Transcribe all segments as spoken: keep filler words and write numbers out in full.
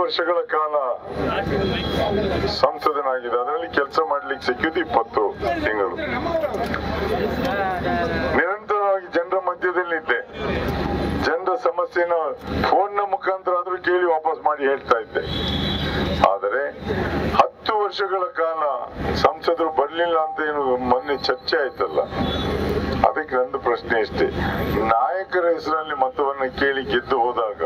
ವರ್ಷಗಳ ಕಾಲ ಸಂಸದನಾಗಿದೆ. ಅದರಲ್ಲಿ ಕೆಲಸ ಮಾಡ್ಲಿಕ್ಕೆ ಸಿಕ್ಕಿದ್ದು ಇಪ್ಪತ್ತು ತಿಂಗಳು. ನಿರಂತರವಾಗಿ ಜನರ ಮಧ್ಯದಲ್ಲಿದ್ದೆ. ಜನರ ಸಮಸ್ಯೆನ ಫೋನ್ ನ ಮುಖಾಂತರ ಆದ್ರೂ ಕೇಳಿ ವಾಪಸ್ ಮಾಡಿ ಹೇಳ್ತಾ ಇದ್ದೆ. ಆದರೆ ಹತ್ತು ವರ್ಷಗಳ ಕಾಲ ಸಂಸದರು ಬರ್ಲಿಲ್ಲ ಅಂತ ಏನು ಮೊನ್ನೆ ಚರ್ಚೆ ಆಯ್ತಲ್ಲ, ಅದಕ್ಕೆ ನಂದು ಪ್ರಶ್ನೆ ಇಷ್ಟೇ. ನಾಯಕರ ಹೆಸರಲ್ಲಿ ಮತವನ್ನ ಕೇಳಿ ಗೆದ್ದು ಹೋದಾಗ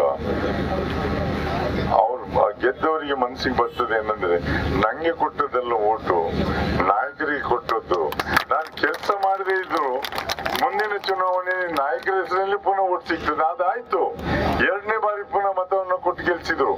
ಅವ್ರು ಗೆದ್ದವರಿಗೆ ಮನಸ್ಸಿಗೆ ಬರ್ತದೆ ಏನಂದ್ರೆ, ನಂಗೆ ಕೊಟ್ಟದೆಲ್ಲ ಓಟು ನಾಯಕರಿಗೆ ಕೊಟ್ಟದ್ದು. ನಾನು ಕೆಲಸ ಮಾಡದೇ ಇದ್ರು ಮುಂದಿನ ಚುನಾವಣೆ ನಾಯಕರ ಹೆಸರಲ್ಲಿ ಪುನಃ ಓಟ್ ಸಿಗ್ತದೆ. ಅದಾಯ್ತು, ಎರಡನೇ ಬಾರಿ ಪುನಃ ಮತವನ್ನು ಕೊಟ್ಟು ಗೆಲ್ಸಿದ್ರು.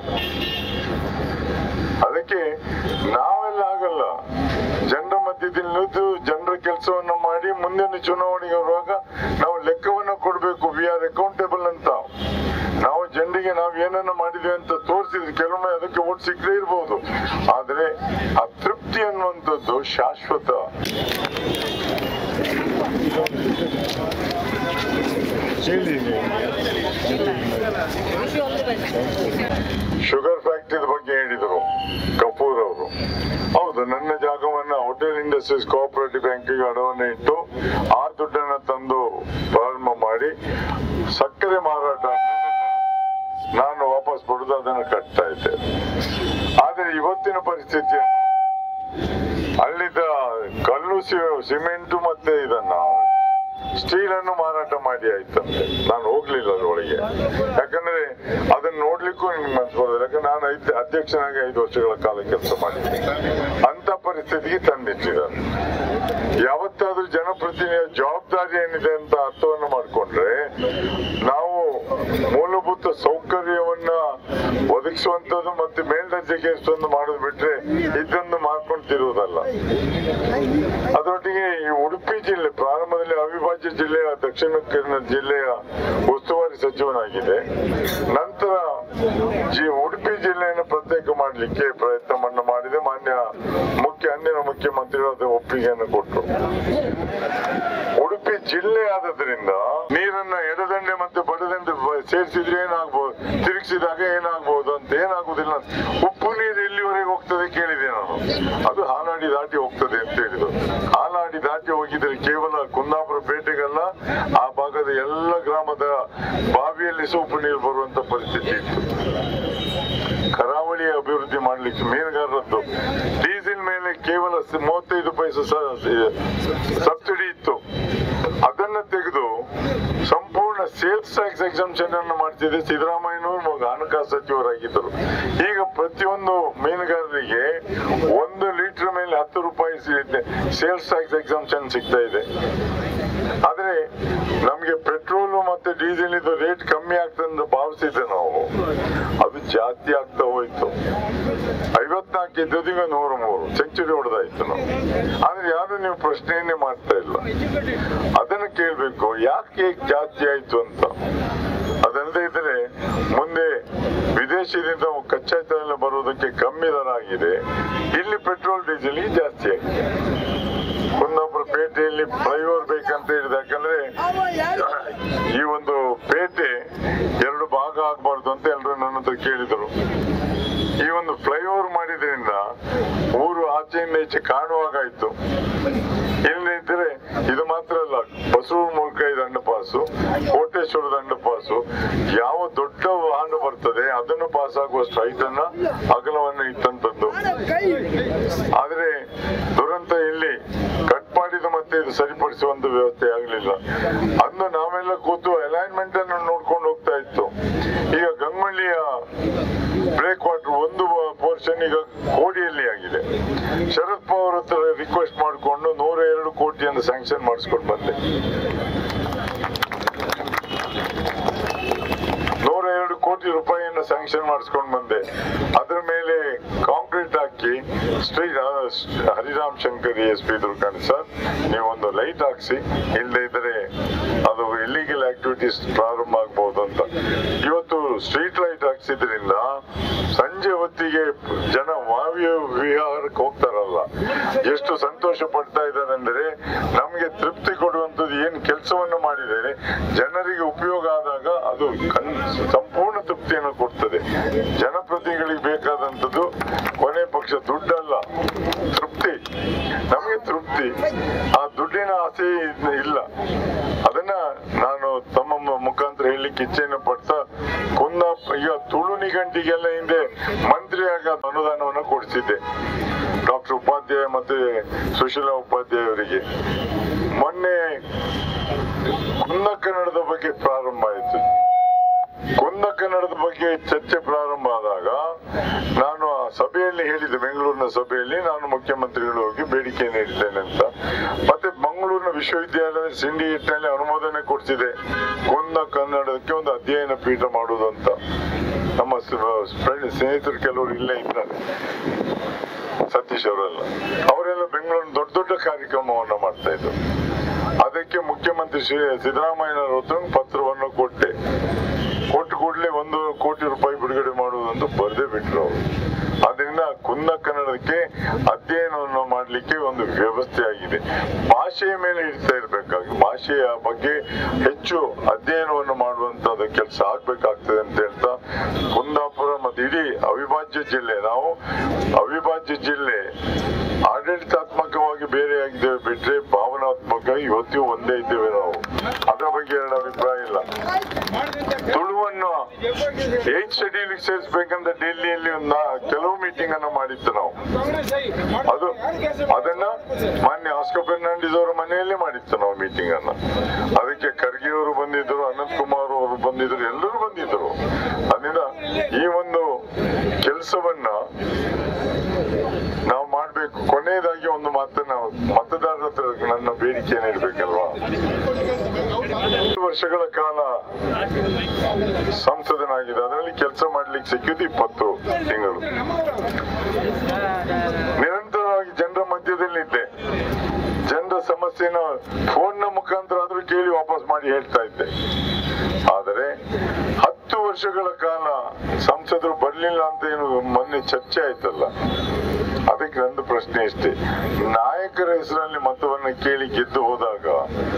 ಅದಕ್ಕೆ ನಾವೆಲ್ಲ ಆಗಲ್ಲ, ಜನರ ಮಧ್ಯದಲ್ಲಿ ನಿಂತು ಜನರ ಕೆಲಸವನ್ನ ಮಾಡಿ ಮುಂದಿನ ಚುನಾವಣೆಗೆ ಬರುವಾಗ ನಾವು ಲೆಕ್ಕವನ್ನ ಕೊಡ್ಬೇಕು. ವಿ ಆರ್ ಅಕೌಂಟೇಬಲ್ ಅಂತ. ನಾವು ಜನರಿಗೆ ನಾವು ಏನನ್ನ ಮಾಡಿದ್ವಿ ಅಂತ ತೋರಿಸಿದ್ರೆ ಕೆಲವೊಮ್ಮೆ ಅದಕ್ಕೆ ಓಟ್ ಸಿಗದೇ ಇರಬಹುದು, ಆದ್ರೆ ಆ ತೃಪ್ತಿ ಅನ್ನುವಂಥದ್ದು ಶಾಶ್ವತ. ಶುಗರ್ ಫ್ಯಾಕ್ಟರಿ ಬಗ್ಗೆ ಹೇಳಿದರು ಕಪೂರ್ ಅವರು. ಹೌದು, ನನ್ನ ಜಾಗವನ್ನ ಹೋಟೆಲ್ ಇಂಡಸ್ಟ್ರೀಸ್ ಕೋಆಪರೇಟಿವ್ ಬ್ಯಾಂಕಿಗೆ ಅಡವನ್ನ ಇಟ್ಟು ಆ ದುಡ್ಡನ್ನ ತಂದು ಪ್ರಾರಂಭ ಮಾಡಿ ಸಕ್ಕರೆ ಮಾರಾಟ ನಾನು ವಾಪಸ್ ಕೊಡುದು ಅದನ್ನು ಕಟ್ತಾ ಇದ್ದೆ. ಆದ್ರೆ ಇವತ್ತಿನ ಪರಿಸ್ಥಿತಿ ಅಲ್ಲಿದ್ದ ಕಲ್ಲು ಸಿಮೆಂಟು ಮತ್ತೆ ಇದನ್ನ ಸ್ಟೀಲ್ ಅನ್ನು ಮಾರಾಟ ಮಾಡಿ ಆಯ್ತಂತೆ. ನಾನು ಹೋಗ್ಲಿಲ್ಲ ಅದರೊಳಗೆ, ಯಾಕಂದ್ರೆ ಅದನ್ನ ನೋಡ್ಲಿಕ್ಕೂ ನಿಮ್ಗೆ ಮನ್ಸು ಬರೋದಿಲ್ಲ. ಯಾಕಂದ್ರೆ ನಾನು ಐದು ಅಧ್ಯಕ್ಷನಾಗಿ ಐದು ವರ್ಷಗಳ ಕಾಲ ಕೆಲಸ ಮಾಡಿದ್ದೀನಿ. ಅಂತ ಪರಿಸ್ಥಿತಿಗೆ ತಂದಿಟ್ಟಿದ್ದಾರೆ. ಯಾವತ್ತಾದ್ರೂ ಜನಪ್ರತಿನಿಧಿಯ ಜವಾಬ್ದಾರಿ ಏನಿದೆ ಅಂತ ಅರ್ಥವನ್ನು ಮಾಡ್ಕೊಂಡ್ರೆ, ನಾವು ಮೂಲಭೂತ ಸೌಕರ್ಯವನ್ನ ಒದಗಿಸುವಂತದ್ದು ಮತ್ತೆ ಮೇಲ್ದರ್ಜೆಗೆ ಎಷ್ಟೊಂದು ಮಾಡೋದು ಬಿಟ್ರೆ ಇದೊಂದು ಮಾಡ್ಕೊಂತಿರುವುದಲ್ಲ. ಅದರೊಟ್ಟಿಗೆ ಈ ಉಡುಪಿ ಜಿಲ್ಲೆ ಪ್ರಾರಂಭದಲ್ಲಿ ಅವಿಭಾಜ್ಯ ಜಿಲ್ಲೆಯ ದಕ್ಷಿಣ ಕನ್ನಡ ಜಿಲ್ಲೆಯ ಉಸ್ತುವಾರಿ ಸಚಿವನಾಗಿದೆ. ನಂತರ ಉಡುಪಿ ಜಿಲ್ಲೆಯನ್ನು ಪ್ರತ್ಯೇಕ ಮಾಡಲಿಕ್ಕೆ ಪ್ರಯತ್ನವನ್ನು ಮಾಡಿದೆ. ಮಾನ್ಯ ಮುಖ್ಯ ಅಂದಿನ ಮುಖ್ಯಮಂತ್ರಿಗಳು ಒಪ್ಪಿಗೆಯನ್ನು ಕೊಟ್ಟರು. ಉಡುಪಿ ಜಿಲ್ಲೆ ಆದ್ರಿಂದ ನೀರನ್ನ ಎಡದಂಡೆ ಮತ್ತೆ ಬಡದಂಡೆ ಸೇರಿಸಿದ್ರೆ ಏನಾಗ್ಬಹುದು, ತಿರುಗಿಸಿದಾಗ ಏನಾಗ್ಬಹುದು ಅಂತ. ಏನಾಗುದಿಲ್ಲ, ಉಪ್ಪು ನೀರು ಎಲ್ಲಿವರೆಗೆ ಹೋಗ್ತದೆ ಕೇಳಿದೆ ನಾನು. ಅದು ಹಾಲಾಡಿ ದಾಟಿ ಹೋಗ್ತದೆ ಅಂತ ಹೇಳಿದ್ರು. ಹಾಲಾಡಿ ದಾಟಿ ಹೋಗಿದ್ರೆ ಕೇವಲ ಕುಂದಾಪುರ ಪೇಟೆಗಲ್ಲ, ಆ ಭಾಗದ ಎಲ್ಲ ಗ್ರಾಮದ ಬಾವಿಯಲ್ಲಿ ಉಪ್ಪು ನೀರು ಬರುವಂತ ಪರಿಸ್ಥಿತಿ ಇತ್ತು. ಕರಾವಳಿ ಅಭಿವೃದ್ಧಿ ಮಾಡ್ಲಿಕ್ಕೆ ಮೀನುಗಾರರದ್ದು ಡೀಸೆಲ್ ಮೇಲೆ ಕೇವಲ ಮೂವತ್ತೈದು ಪೈಸೆ ಸಬ್ಸಿಡಿ ಇತ್ತು. ಅದನ್ನ ತೆಗೆದು ಸಂಪೂರ್ಣ ಸೇಲ್ಸ್ ಟ್ಯಾಕ್ಸ್ ಎಕ್ಸಂಪ್ಷನ್ ಅನ್ನು ಮಾಡ್ತಿದ್ದೆ ಸಿದ್ದರಾಮಯ್ಯನವರು ಹಣಕಾಸು ಸಚಿವರಾಗಿದ್ದರು. ಈಗ ಪ್ರತಿಯೊಂದು ಮೀನುಗಾರರಿಗೆ ಒಂದು ಲೀಟರ್ ಮೇಲೆ ಹತ್ತು ರೂಪಾಯಿ ಸೇಲ್ಸ್ ಟ್ಯಾಕ್ಸ್ ಎಕ್ಸಂಪ್ಷನ್ ಸಿಗ್ತಾ ಇದೆ. ಆದ್ರೆ ನಮ್ಗೆ ಪೆಟ್ರೋಲ್ ಮತ್ತೆ ಡೀಸೆಲ್ ಇದು ರೇಟ್ ಕಮ್ಮಿ ಆಗ್ತದೆ ಅಂತ ಭಾವಿಸಿದ್ದೆ ನಾವು, ಅದು ಜಾಸ್ತಿ ಆಗ್ತಾ ಹೋಯ್ತು. ಐವತ್ನಾಲ್ಕು ಇದ್ದದೀಗ ನೂರ ಮೂರು ಸೆಂಚುರಿ ಹೊಡೆದಾಯ್ತು ನಾವು. ಆದ್ರೆ ಯಾರು ನೀವು ಪ್ರಶ್ನೆಯನ್ನೇ ಮಾಡ್ತಾ ಇಲ್ಲ. ಅದನ್ನ ಕೇಳ್ಬೇಕು, ಯಾಕೆ ಜಾಸ್ತಿ ಆಯ್ತು ಅಂತ. ಅದಲ್ಲದೆ ಇದ್ರೆ ಮುಂದೆ ವಿದೇಶದಿಂದ ಕಚ್ಚಾ ತೈಲ ಬರುವುದಕ್ಕೆ ಕಮ್ಮಿ ದರ ಆಗಿದೆ, ಇಲ್ಲಿ ಪೆಟ್ರೋಲ್ ಡೀಸೆಲ್ ಜಾಸ್ತಿ ಆಗಿದೆ. ಕುಂದಾಪುರ ಪೇಟೆಯಲ್ಲಿ ಫ್ಲೈಓವರ್ ಬೇಕಂತ ಹೇಳಿದೆ. ಯಾಕಂದ್ರೆ ಈ ಒಂದು ಪೇಟೆ ಎರಡು ಭಾಗ ಆಗ್ಬಾರ್ದು ಅಂತ ಎಲ್ಲರೂ ನನ್ನ ಹತ್ರ ಕೇಳಿದರು. ಈ ಒಂದು ಫ್ಲೈಓವರ್ ಮಾಡಿದ್ರಿಂದ ಊರು ಆಚೆಯಿಂದ ಈಚೆ ಕಾಣುವಾಗಾಯ್ತು. ಇಲ್ಲದಿದ್ರೆ ಇದು ಮಾತ್ರ ಅಲ್ಲ, ಬಸವೂರು ಮೂಲಕ ಇದು ಅಂಡಪಾಸು, ಕೋಟೇಶ್ವರದ ಅಂಡಪಾಸು, ಯಾವ ದೊಡ್ಡ ವಾಹನ ಬರ್ತದೆ ಅದನ್ನು ಪಾಸ್ ಆಗುವಷ್ಟು ಹೈಟನ್ನ ಅಗಲವನ್ನ ಇಟ್ಟಂತದ್ದು. ಆದ್ರೆ ದುರಂತ ಇಲ್ಲಿ ಕಟ್ ಮಾಡಿದ ಮತ್ತೆ ಇದು ಸರಿಪಡಿಸುವಂತ ವ್ಯವಸ್ಥೆ ಆಗ್ಲಿಲ್ಲ. ಅಂದು ನಾವೆಲ್ಲ ಕೂತು ಅಲೈನ್ಮೆಂಟ್ ಅನ್ನು ನೋಡ್ಕೊಂಡು ಹೋಗ್ತಾ ಇತ್ತು. ಈಗ ಗಂಗಮಳ್ಳಿಯ ಬ್ರೇಕ್ ವಾಟರ್ ಒಂದು ಪೋರ್ಷನ್ ಈಗ ಕೋಡಿಯಲ್ಲಿ ಆಗಿದೆ. ಶರದ್ ಪವಾರ್ ಹತ್ರ ರಿಕ್ವೆಸ್ಟ್ ಮಾಡಿಕೊಂಡು ನೂರ ಎರಡು ಕೋಟಿಯನ್ನು ಸ್ಯಾಂಕ್ಷನ್ ಮಾಡಿಸ್ಕೊಂಡು ಬಂದೆ. ನೂರ ಎರಡು ಕೋಟಿ ರೂಪಾಯಿಯನ್ನು ಸ್ಯಾಂಕ್ಷನ್ ಮಾಡಿಸ್ಕೊಂಡು ಬಂದೆ. ಅದರ ಮೇಲೆ ಕಾಂಕ್ರೀಟ್ ಹಾಕಿ street Hariram Shankar S P Durgani sir, ನೀವು ಒಂದು ಲೈಟ್ ಹಾಕ್ಸಿ, ಇಲ್ಲದೆ ಇದ್ರೆ ಅದು ಇಲ್ಲಿಗಲ್ ಆಕ್ಟಿವಿಟೀಸ್ ಪ್ರಾರಂಭ ಆಗ್ಬಹುದು ಅಂತ. ಇವತ್ತು ಸ್ಟ್ರೀಟ್ ಲೈಟ್ ಹಾಕ್ಸಿದ್ರಿಂದ ಸಂಜೆ ಹೊತ್ತಿಗೆ ಜನ ವಾಯು ವಿಹಾರಕ್ಕೆ ಹೋಗ್ತಾರಲ್ಲ, ಎಷ್ಟು ಸಂತೋಷ ಪಡ್ತಾ ಇದ್ದಾರೆ ಅಂದ್ರೆ, ನಮ್ಗೆ ತೃಪ್ತಿ ಕೊಡುವಂತದ್ದು ಏನ್ ಕೆಲಸವನ್ನು ಮಾಡಿದ್ದೇನೆ ಜನರಿಗೆ ಉಪಯೋಗ ಆದಾಗ ಅದು ಸಂಪೂರ್ಣ ತೃಪ್ತಿಯನ್ನು ಕೊಡ್ತದೆ. ಜನಪ್ರತಿನಿಧಿಗಳಿಗೆ ಬೇಕಾದ ದಿನ ಹಿಂದೆ ಮಂತ್ರಿಯಾಗ ಅನುದಾನವನ್ನು ಕೊಡಿಸಿದ್ದೆ ಡಾಕ್ಟರ್ ಉಪಾಧ್ಯಾಯ ಮತ್ತೆ ಸುಶೀಲಾ ಉಪಾಧ್ಯಾಯ ಅವರಿಗೆ. ಮೊನ್ನೆ ಕುಂದ ಕನ್ನಡದ ಬಗ್ಗೆ ಪ್ರಾರಂಭ ಆಯಿತು. ಕುಂದ ಕನ್ನಡದ ಬಗ್ಗೆ ಚರ್ಚೆ ಪ್ರಾರಂಭ ಆದಾಗ ನಾನು ಆ ಸಭೆಯಲ್ಲಿ ಹೇಳಿದ್ದೆ, ಬೆಂಗಳೂರಿನ ಸಭೆಯಲ್ಲಿ ನಾನು ಮುಖ್ಯಮಂತ್ರಿಗಳು ಹೋಗಿ ಬೇಡಿಕೆ ನೀಡಿದ್ದೇನೆ ಅಂತ. ಮತ್ತೆ ಮಂಗಳೂರಿನ ವಿಶ್ವವಿದ್ಯಾಲಯದ ಸಿಂಡಿಕೇಟ್ ನಲ್ಲಿ ಅನುಮೋದನೆ ಕೊಡ್ತಿದೆ ಕುಂದ ಕನ್ನಡಕ್ಕೆ ಒಂದು ಅಧ್ಯಯನ ಪೀಠ ಮಾಡುವುದು ಅಂತ. ನಮ್ಮ ಸ್ನೇಹಿತರು ಕೆಲವರು ಇಲ್ಲೇ ಇದ್ದಾರೆ, ಸತೀಶ್ ಅವರೆಲ್ಲ, ಅವರೆಲ್ಲ ಬೆಂಗಳೂರಿನ ದೊಡ್ಡ ದೊಡ್ಡ ಕಾರ್ಯಕ್ರಮವನ್ನ ಮಾಡ್ತಾ ಇದ್ರು. ಅದಕ್ಕೆ ಮುಖ್ಯಮಂತ್ರಿ ಶ್ರೀ ಸಿದ್ದರಾಮಯ್ಯನವರ ಹತ್ರ ಪತ್ರವನ್ನು ಕೊಟ್ಟೆ. ಕೊಟ್ಟು ಕೂಡಲೇ ಒಂದು ಕೋಟಿ ರೂಪಾಯಿ ಬಿಡುಗಡೆ ಮಾಡುವುದಂತ ಬರೆದೇ ಬಿಟ್ರು ಅವರು. ಅದರಿಂದ ಕುಂದ ಕನ್ನಡಕ್ಕೆ ಅಧ್ಯಯನವನ್ನು ಮಾಡ್ಲಿಕ್ಕೆ ಒಂದು ವ್ಯವಸ್ಥೆ ಆಗಿದೆ. ಭಾಷೆಯ ಮೇಲೆ ಇಡ್ತಾ ಇರ್ಬೇಕಾಗಿ ಭಾಷೆಯ ಬಗ್ಗೆ ಹೆಚ್ಚು ಅಧ್ಯಯನವನ್ನು ಮಾಡುವಂತದ ಕೆಲಸ ಆಗ್ಬೇಕಾಗ್ತದೆ ಅಂತ ಹೇಳ್ತಾ, ಕುಂದಾಪುರ ಮತ್ತು ಇಡೀ ಅವಿಭಾಜ್ಯ ಜಿಲ್ಲೆ, ನಾವು ಅವಿಭಾಜ್ಯ ಜಿಲ್ಲೆ ಆಡಳಿತಾತ್ಮಕವಾಗಿ ಬೇರೆ ಆಗಿದ್ದೇವೆ ಬಿಟ್ರೆ ಭಾವನಾತ್ಮಕವಾಗಿ ಇವತ್ತಿಗೂ ಒಂದೇ ಇದ್ದೇವೆ ನಾವು. ಅದರ ಬಗ್ಗೆ ಎರಡು ಅಭಿಪ್ರಾಯ ಇಲ್ಲ. ತುಳುವನ್ನು ಏತ್ ಶೆಡ್ಯೂಲ್ ಸೇರಿಸಬೇಕಂತ ಡೆಲ್ಲಿಯಲ್ಲಿ ಒಂದು ಕೆಲವು ಮೀಟಿಂಗ್ ಅನ್ನು ಮಾಡಿತ್ತು ನಾವು. ಅದು ಅದನ್ನ ಮಾನ್ಯ ಆಸ್ಕರ್ ಫರ್ನಾಂಡಿಸ್ ಅವರ ಮನೆಯಲ್ಲೇ ಮಾಡಿತ್ತು ನಾವು ಮೀಟಿಂಗ್ ಅನ್ನ. ಅದಕ್ಕೆ ಖರ್ಗೆ ಅವರು ಬಂದಿದ್ರು, ಅನಂತ್ ಕುಮಾರ್ ಅವರು ಬಂದಿದ್ರು, ಎಲ್ಲರೂ ಬಂದಿದ್ರು. ಅದರಿಂದ ಈ ಒಂದು ಕೆಲಸವನ್ನ ನಾವು ಮಾಡ್ಬೇಕು. ಕೊನೆಯದಾಗಿ ಒಂದು ಮಾತನ್ನ ಮತದಾರರ ಹತ್ರ ನನ್ನ ಬೇಡಿಕೆ ನೀಡಬೇಕಲ್ವಾ. ವರ್ಷಗಳ ಕಾಲ ಸಂಸದನಾಗಿದೆ, ಅದರಲ್ಲಿ ಕೆಲಸ ಮಾಡ್ಲಿಕ್ಕೆ ಸಿಕ್ಕಿದ್ದು ಇಪ್ಪತ್ತು ತಿಂಗಳು. ನಿರಂತರವಾಗಿ ಜನರ ಮಧ್ಯದಲ್ಲಿದ್ದೆ. ಜನರ ಸಮಸ್ಯೆನ ಫೋನ್ ನ ಮುಖಾಂತರ ಆದ್ರೂ ಕೇಳಿ ವಾಪಸ್ ಮಾಡಿ ಹೇಳ್ತಾ ಇದ್ದೆ. ಆದರೆ ಹತ್ತು ವರ್ಷಗಳ ಕಾಲ ಸಂಸದರು ಬರ್ಲಿಲ್ಲ ಅಂತ ಏನು ಮೊನ್ನೆ ಚರ್ಚೆ ಆಯ್ತಲ್ಲ, ಅದಕ್ಕೆ ನಂದು ಪ್ರಶ್ನೆ ಇಷ್ಟೇ. ನಾಯಕರ ಹೆಸರಲ್ಲಿ ಮತವನ್ನ ಕೇಳಿ ಗೆದ್ದು ಹೋದಾಗ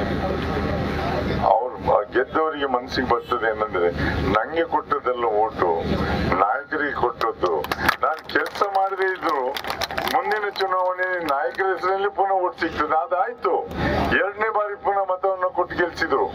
ಅವ್ರು ಗೆದ್ದವರಿಗೆ ಮನಸ್ಸಿಗೆ ಬರ್ತದೆ ಏನಂದ್ರೆ, ನಂಗೆ ಕೊಟ್ಟದೆಲ್ಲ ಓಟು ನಾಯಕರಿಗೆ ಕೊಟ್ಟದ್ದು. ನಾನು ಕೆಲಸ ಮಾಡದೇ ಇದ್ರು ಮುಂದಿನ ಚುನಾವಣೆ ನಾಯಕರ ಹೆಸರಲ್ಲಿ ಪುನಃ ಓಟ್ ಸಿಗ್ತದೆ. ಅದಾಯ್ತು, ಎರಡನೇ ಬಾರಿ ಪುನಃ ಮತವನ್ನ ಕೊಟ್ಟು ಗೆಲ್ಸಿದ್ರು.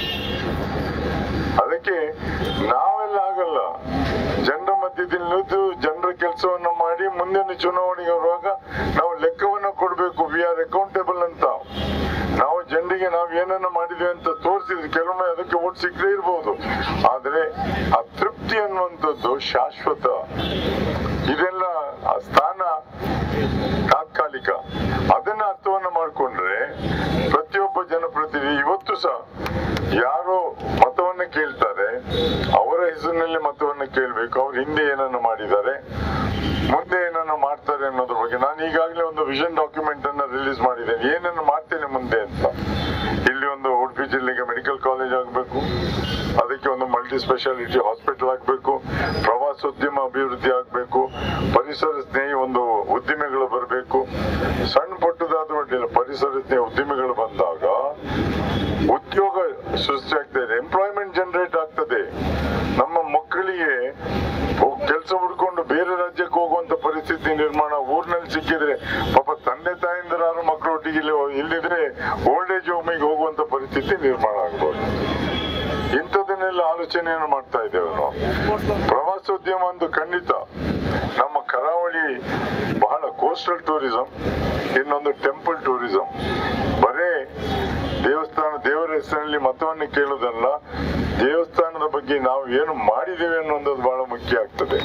ಅದಕ್ಕೆ ನಾವೆಲ್ಲ ಆಗಲ್ಲ, ಜನರ ಮಧ್ಯದಲ್ಲಿ ನಿಂತು ಜನರ ಕೆಲಸವನ್ನ ಮಾಡಿ ಮುಂದಿನ ಚುನಾವಣೆಗೆ ಬರುವಾಗ ನಾವು ಲೆಕ್ಕವನ್ನ ಕೊಡ್ಬೇಕು. ವಿ ಆರ್ ಅಕೌಂಟೇಬಲ್ ಅಂತ. ನಾವು ಜನರಿಗೆ ನಾವು ಏನನ್ನ ಮಾಡಿದ್ವಿ ಅಂತ ತೋರಿಸಿದ್ರೆ ಕೆಲವೊಮ್ಮೆ ಅದಕ್ಕೆ ಓಟ್ ಸಿಗದೇ ಇರಬಹುದು, ಆದ್ರೆ ಆ ತೃಪ್ತಿ ಅನ್ನುವಂಥದ್ದು ಶಾಶ್ವತ. ಇದೆಲ್ಲ ಆ ಸ್ಥಾನ ತಾತ್ಕಾಲಿಕ. ಅದನ್ನ ಅರ್ಥವನ್ನ ಮಾಡ್ಕೊಂಡ್ರೆ ಪ್ರತಿಯೊಬ್ಬ ಜನಪ್ರತಿನಿಧಿ ಇವತ್ತು ಸಹ ಯಾರು ಮತವನ್ನ ಕೇಳ್ತಾರೆ ಅವರ ಹೆಸರಿನಲ್ಲಿ ಮತವನ್ನ ಕೇಳ್ಬೇಕು. ಅವ್ರು ಹಿಂದೆ ಏನನ್ನ ಮಾಡಿದ್ದಾರೆ, ಮುಂದೆ ಏನನ್ನ ಮಾಡ್ತಾರೆ ಅನ್ನೋದ್ರ ಬಗ್ಗೆ ನಾನು ಈಗಾಗಲೇ ಒಂದು ವಿಷನ್ ಡಾಕ್ಯುಮೆಂಟ್ ಅನ್ನ ರಿಲೀಸ್ ಮಾಡಿದ್ದೇನೆ. ಏನನ್ನ ಮಾಡ್ತೇನೆ ಮುಂದೆ ಅಂತ. ಇಲ್ಲಿ ಒಂದು ಉಡುಪಿ ಜಿಲ್ಲೆಗೆ ಮೆಡಿಕಲ್ ಕಾಲೇಜ್ ಆಗ್ಬೇಕು, ಅದಕ್ಕೆ ಒಂದು ಮಲ್ಟಿ ಸ್ಪೆಷಾಲಿಟಿ ಹಾಸ್ಪಿಟಲ್ ಆಗ್ಬೇಕು, ಪ್ರವಾಸೋದ್ಯಮ ಅಭಿವೃದ್ಧಿ ಆಗ್ಬೇಕು, ಪರಿಸರ ಸ್ನೇಹಿ ಒಂದು ಉದ್ದಿಮೆಗಳು ಬರಬೇಕು. ಸಣ್ಣ ಪುಟ್ಟದಾದ ಒಳ್ಳೆಯ ಪರಿಸರ ಸ್ನೇಹಿ ಉದ್ದಿಮೆಗಳು ಬಂದಾಗ ಉದ್ಯೋಗ ಸೃಷ್ಟಿ ಆಗ್ತದೆ, ಎಂಪ್ಲಾಯ್ಮೆಂಟ್ ಜನರೇಟ್ ಆಗ್ತದೆ. ನಮ್ಮ ಮಕ್ಕಳಿಗೆ ಕೆಲಸ ಹುಡ್ಕೊಂಡು ಬೇರೆ ರಾಜ್ಯಕ್ಕೆ ಹೋಗುವಂತ ಪರಿಸ್ಥಿತಿ ನಿರ್ಮಾಣ ಊರಿನಲ್ಲಿ ಸಿಕ್ಕಿದ್ರೆ ಪಾಪ ತಂದೆ ತಾಯಿಂದರಾರು ಮಕ್ಕಳು ಒಟ್ಟಿಗೆ ಇಲ್ಲಿದ್ರೆ ಓಲ್ಡ್ ಏಜ್ ಹೋಮಿಗೆ ಹೋಗುವಂತ ಪರಿಸ್ಥಿತಿ ನಿರ್ಮಾಣ ಆಗ್ಬೋದು. ಇಂಥದನ್ನೆಲ್ಲ ಆಲೋಚನೆಯನ್ನು ಮಾಡ್ತಾ ಇದ್ದೇವೆ ನಾವು. ಪ್ರವಾಸೋದ್ಯಮ ಒಂದು ಖಂಡಿತ. ನಮ್ಮ ಕರಾವಳಿ ಬಹಳ ಕೋಸ್ಟಲ್ ಟೂರಿಸಂ, ಇನ್ನೊಂದು ಟೆಂಪಲ್ ಟೂರಿಸಂ. ಬರೇ ದೇವಸ್ಥಾನ ದೇವರ ಹೆಸರಿನಲ್ಲಿ ಮತವನ್ನು ಕೇಳುವುದಲ್ಲ, ದೇವಸ್ಥಾನದ ಬಗ್ಗೆ ನಾವು ಏನು ಮಾಡಿದ್ದೇವೆ ಅನ್ನೋದು ಬಹಳ ಮುಖ್ಯ ಆಗ್ತದೆ.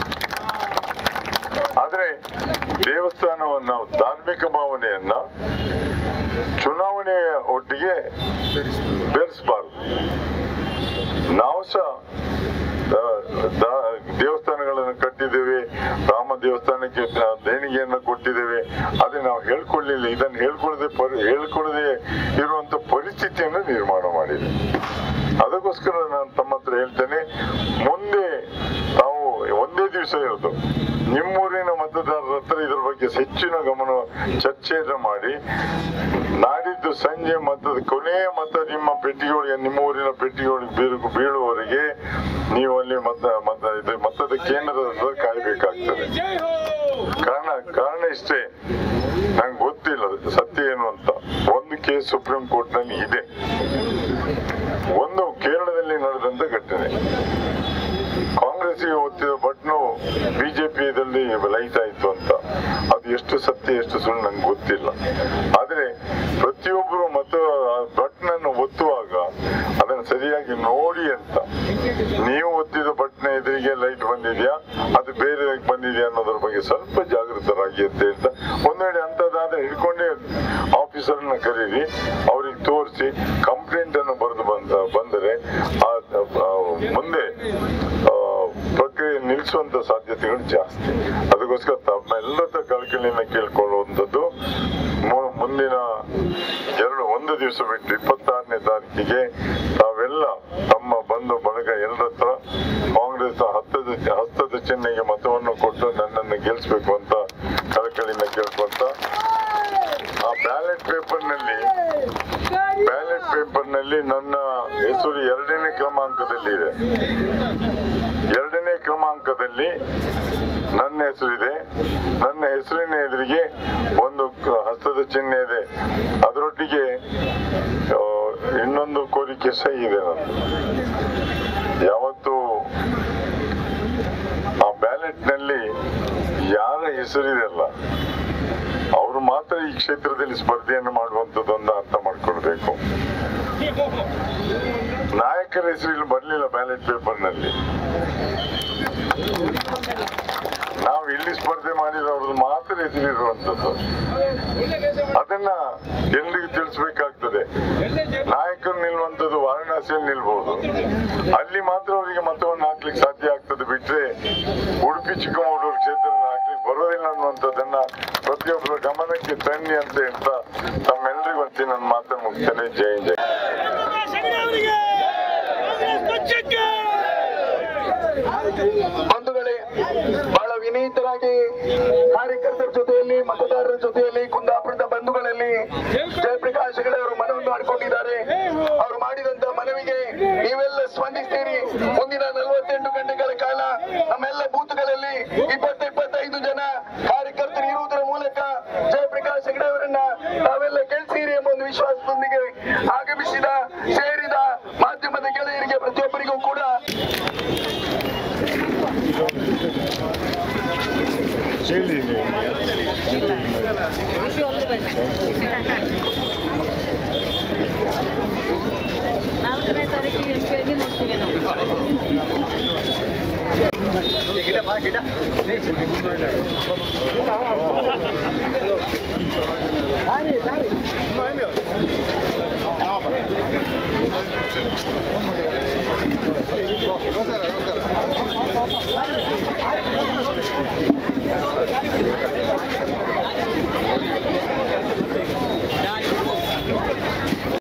ಆದ್ರೆ ದೇವಸ್ಥಾನವನ್ನ ಧಾರ್ಮಿಕ ಭಾವನೆಯನ್ನ ಚುನಾವಣೆಯ ಒಟ್ಟಿಗೆ ಬೆರೆಸಬಾರದು. ನಾವು ಸಹ ದೇವಸ್ಥಾನಗಳನ್ನು ಕಟ್ಟಿದ್ದೇವೆ, ರಾಮ ದೇವಸ್ಥಾನಕ್ಕೆ ದೇಣಿಗೆಯನ್ನು ಕೊಟ್ಟಿದ್ದೇವೆ. ಅದೇ ನಾವು ಹೇಳ್ಕೊಳ್ಳಿಲ್ಲ. ಇದನ್ನು ಹೇಳ್ಕೊಳ್ಳದೆ ಹೇಳ್ಕೊಳ್ಳದೆ ಇರುವಂತ ಪರಿಸ್ಥಿತಿಯನ್ನು ನಿರ್ಮಾಣ ಮಾಡಿದೆ. ಅದಕ್ಕೋಸ್ಕರ ನಾನು ತಮ್ಮ ಹತ್ರ ಹೇಳ್ತೇನೆ, ಮುಂದೆ ನಾವು ಒಂದೇ ದಿವಸ ಇರೋದು ನಿಮ್ಮೂರಿನ ಮತದಾರರ ಹತ್ರ ಇದ್ರ ಬಗ್ಗೆ ಹೆಚ್ಚಿನ ಗಮನ ಚರ್ಚೆಯನ್ನು ಮಾಡಿ, ನಾಡಿದ್ದು ಸಂಜೆ ಮತದ ಕೊನೆಯ ಮತ ನಿಮ್ಮ ಪೆಟ್ಟಿಗೆ ನಿಮ್ಮ ಊರಿನ ಪೆಟ್ಟಿಗೆ ಬೀರು ಬೀಳುವವರೆಗೆ ನೀವು ಅಲ್ಲಿ ಮತ ಮತ ಇದು ಮತದ ಕೇಂದ್ರದ ಕಾಯ್ಬೇಕಾಗ್ತದೆ. ಕಾರಣ ಕಾರಣ ಇಷ್ಟೇ, ನಂಗೆ ಗೊತ್ತಿಲ್ಲ ಸತ್ಯ ಏನು ಅಂತ. ಒಂದು ಕೇಸ್ ಸುಪ್ರೀಂ ಕೋರ್ಟ್ ನಲ್ಲಿ ಇದೆ, ಒಂದು ಕೇರಳದಲ್ಲಿ ನಡೆದಂತ ಘಟನೆ. ಕಾಂಗ್ರೆಸ್ಗೆ ಒತ್ತಿದ ಬಟ್ನು ಲೈಟ್ ಆಯ್ತು ಅಂತ. ಅದು ಎಷ್ಟು ಸತ್ಯ ಎಷ್ಟು ಸುಳ್ಳು ನಂಗೆ ಗೊತ್ತಿಲ್ಲ. ಆದ್ರೆ ಪ್ರತಿಯೊಬ್ಬರು ಮತ್ತು ಬಟನ್ ಅನ್ನು ಒತ್ತುವಾಗ ಅದನ್ನು ಸರಿಯಾಗಿ ನೋಡಿ ಅಂತ. ನೀವು ಒತ್ತಿದ ಬಟನ್ ಎದುರಿಗೆ ಲೈಟ್ ಬಂದಿದ್ಯಾ, ಅದು ಬೇರೆ ಬಂದಿದ್ಯಾ ಅನ್ನೋದ್ರ ಬಗ್ಗೆ ಸ್ವಲ್ಪ ಜಾಗೃತರಾಗಿ ಅಂತ ಹೇಳ್ತಾ, ಒಂದ್ ವೇಳೆ ಅಂತದಾದ್ರೆ ಹಿಡ್ಕೊಂಡೇ ಆಫೀಸರ್ನ ಕರೀರಿ, ಅವ್ರಿಗೆ ತೋರಿಸಿ ಕಂಪ್ಲೇಂಟ್ ಅನ್ನು ಬರೆದು ಬಂದ ಬಂದರೆ ಮುಂದೆ ಪ್ರಕ್ರಿಯೆ ನಿಲ್ಲಿಸುವಂತ ಸಾಧ್ಯತೆಗಳು ಜಾಸ್ತಿ. ಅದಕ್ಕೋಸ್ಕರ ತಮ್ಮೆಲ್ಲದ ಕಳಕಳಿಯನ್ನ ಕೇಳ್ಕೊಳ್ಳುವಂಥದ್ದು, ಮುಂದಿನ ಎರಡು ಒಂದು ದಿವಸ ಬಿಟ್ಟು ಇಪ್ಪತ್ತಾರನೇ ತಾರೀಕಿಗೆ ತಾವೆಲ್ಲ ತಮ್ಮ ಬಂಧು ಬಳಗ ಎಲ್ಲರ ಹತ್ರ ಕಾಂಗ್ರೆಸ್ ಹತ್ತದ ಹಸ್ತದ ಚಿಹ್ನೆಗೆ ಮತವನ್ನು ಕೊಟ್ಟು ನನ್ನನ್ನು ಗೆಲ್ಲಿಸ್ಬೇಕು ಅಂತ ಕಳಕಳಿಯನ್ನ ಕೇಳ್ಕೊಂತ, ಆ ಬ್ಯಾಲೆಟ್ ಪೇಪರ್ ನಲ್ಲಿ ಬ್ಯಾಲೆಟ್ ಪೇಪರ್ ನಲ್ಲಿ ನನ್ನ ಹೆಸರು ಎರಡನೇ ಕ್ರಮಾಂಕದಲ್ಲಿ ಇದೆ. ಎರಡನೇ ಕ್ರಮಾಂಕದಲ್ಲಿ ನನ್ನ ಹೆಸರಿದೆ. ನನ್ನ ಹೆಸರಿನ ಎದುರಿಗೆ ಒಂದು ಹಸ್ತದ ಚಿಹ್ನೆ ಇದೆ. ಅದರೊಟ್ಟಿಗೆ ಇನ್ನೊಂದು ಕೋರಿಕೆ ಸಹಿ ಇದೆ. ನಾನು ಯಾವತ್ತು ಆ ಬ್ಯಾಲೆಟ್ ನಲ್ಲಿ ಯಾರ ಹೆಸರಿದೆಯಲ್ಲ ಅವರು ಮಾತ್ರ ಈ ಕ್ಷೇತ್ರದಲ್ಲಿ ಸ್ಪರ್ಧೆಯನ್ನು ಮಾಡುವಂತದ್ದು ಒಂದು ಅರ್ಥ ಮಾಡ್ಕೊಳ್ಬೇಕು. ನಾಯಕರ ಹೆಸರು ಬರ್ಲಿಲ್ಲ ಬ್ಯಾಲೆಟ್ ಪೇಪರ್ ನಲ್ಲಿ. ನಾವು ಇಲ್ಲಿ ಸ್ಪರ್ಧೆ ಮಾಡಿದವ್ರದ್ದು ಮಾತ್ರ ಹೆಸರಿರುವಂತದ್ದು. ಅದನ್ನ ಎಲ್ರಿಗೂ ತಿಳಿಸ್ಬೇಕಾಗ್ತದೆ. ನಾಯಕರು ನಿಲ್ಲುವಂತದ್ದು ವಾರಣಾಸಿಯಲ್ಲಿ ನಿಲ್ಬಹುದು, ಅಲ್ಲಿ ಮಾತ್ರ ಅವರಿಗೆ ಮತವನ್ನು ಹಾಕ್ಲಿಕ್ಕೆ ಸಾಧ್ಯ ಆಗ್ತದೆ. ಬಿಟ್ರೆ ಉಡುಪಿ ಚಿಕ್ಕಮಗಳೂರು ಕ್ಷೇತ್ರದಲ್ಲಿ ಹಾಕ್ಲಿಕ್ಕೆ ಬರೋದಿಲ್ಲ ಅನ್ನುವಂಥದ್ದನ್ನ ಪ್ರತಿಯೊಬ್ಬರ ಗಮನಕ್ಕೆ ತನ್ನಿ ಅಂತ ಹೇಳ್ತಾ ತಮ್ಮೆಲ್ಲರಿಗೂ ಅಂತಿ ನನ್ನ ಮಾತನ್ನು ಮುಗಿಸ್ತೇನೆ. ಜೈ ಜೈ. ಬಂಧುಗಳೇ, ಬಹಳ ವಿನೀತರಾಗಿ ಕಾರ್ಯಕರ್ತರ ಜೊತೆಯಲ್ಲಿ ಮತದಾರರ ಜೊತೆಯಲ್ಲಿ ಕುಂದಾಪುರದ ಬಂಧುಗಳಲ್ಲಿ ಜಯಪ್ರಕಾಶ್ ಹೆಗಡೆ ಅವರು ಮನವನ್ನು ಮಾಡಿಕೊಂಡಿದ್ದಾರೆ. ಅವರು ಮಾಡಿದಂತ ಮನವಿಗೆ ನೀವೆಲ್ಲ ಸ್ಪಂದಿಸ್ತೀರಿ. ಮುಂದಿನ ನಲವತ್ತೆಂಟು ಗಂಟೆಗಳ ಕಾಲ ನಮ್ಮೆಲ್ಲ ಬೂತ್ಗಳಲ್ಲಿ ಇಪ್ಪತ್ತು ಇಪ್ಪತ್ತೈದು ಜನ ಕಾರ್ಯಕರ್ತರು ಇರುವುದರ ಮೂಲಕ ಜಯಪ್ರಕಾಶ್ ಹೆಗಡೆ ಅವರನ್ನ ತಾವೆಲ್ಲ ಗೆಲ್ಸಿರಿ ಎಂಬ ಒಂದು ವಿಶ್ವಾಸದೊಂದಿಗೆ ಆಗಮಿಸಿದ ಸೇರಿದ ಮಾಧ್ಯಮದ ಗೆಳೆಯರಿಗೆ ಪ್ರತಿಯೊಬ್ಬರಿಗೂ ಕೂಡ ನಾಲ್ಕನೇ ತಾರೀಕಿಗೆ ಎಂ ಪಿ ನೋಡ್ತೀವಿ ನಾವು.